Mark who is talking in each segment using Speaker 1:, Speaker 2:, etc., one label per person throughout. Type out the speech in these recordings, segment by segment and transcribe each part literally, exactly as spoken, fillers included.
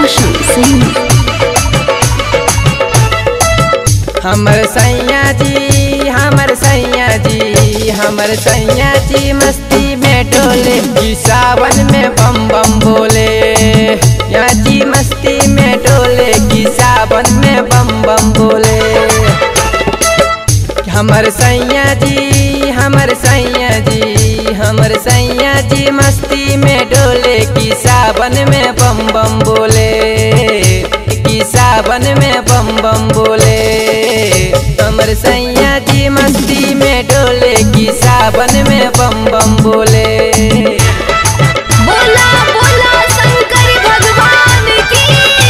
Speaker 1: रोशन सिंह।
Speaker 2: हमर सैया जी हमर सैया जी हमर सैया जी मस्ती में डोले कि सावन में बम बम बोले। या जी मस्ती में डोले कि सावन में बम बम बोले। हमर सैया जी हमर सैया जी हमर सैया जी मस्ती में डोले कि सावन में बम बम बोले। कि सावन में बम बम बोले। हमर सैया जी मस्ती में डोले कि सावन में बम बम बोले।
Speaker 1: बोला बोला शंकर भगवान की।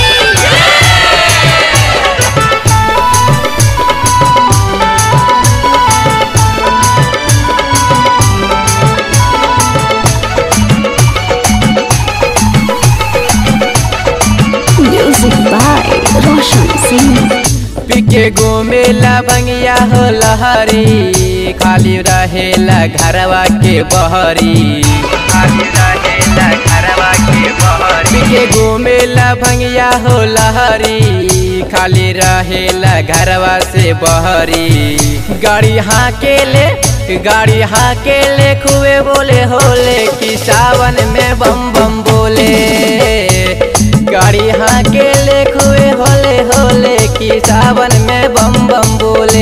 Speaker 1: Music by Roshan Singh.
Speaker 2: पिके घूमेला बंगिया हो लहरी खाली रहेला घरवा के बहरी। खाली रहेला घरवा के बहरी। पिके घूमेला बंगिया हो लहरी खाली रहेला घरवा से बहरी। गाड़ी हाके ले गाड़ी हाके ले खुए बोले होले कि सावन में बम बम बोले। गाड़ी हाके ले खुए होले होले कि सावन में बम बम बोले।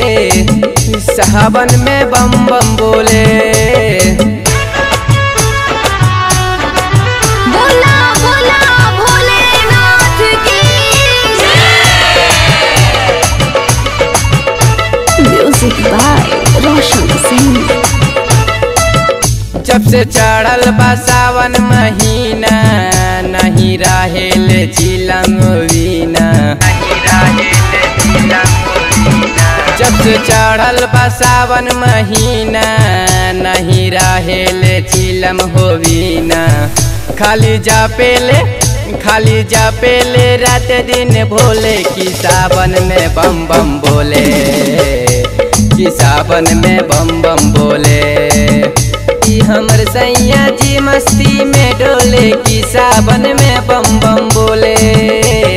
Speaker 2: सावन में बम बम बोले।
Speaker 1: बोला बोला भोलेनाथ की। Music by Roshan Singh.
Speaker 2: जब से चढ़ल बा सावन महीना नहीं रहेल चिलम वीना। नहीं रहेल चिलम वीना। जब से चढ़ल बा सावन महीना नहीं रहेल चिलम हो वीना। खाली जा पेले खाली जा पेले रात दिन भोले कि सावन में बम बम बोले। कि सावन में बम बम बोले। कि हमर सैया जी मस्ती में डोले कि सावन में बम बम बोले।